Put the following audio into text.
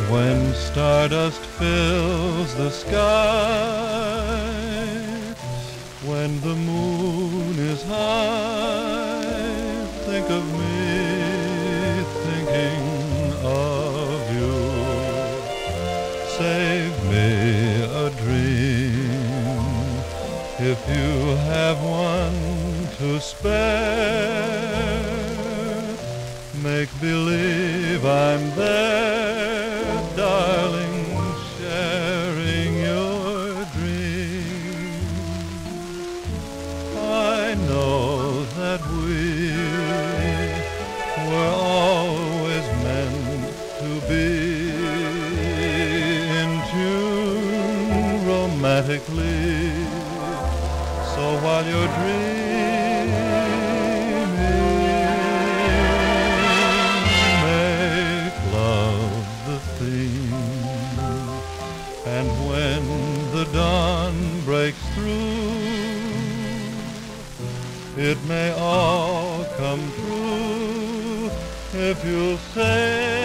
When stardust fills the sky, when the moon is high, think of me, thinking of you. Save me a dream, if you have one to spare. Make believe I'm there, darling, sharing your dream. I know that we were always meant to be in tune romantically. So while you're dreaming, make love the theme. And when the dawn breaks through, it may all come true if you'll say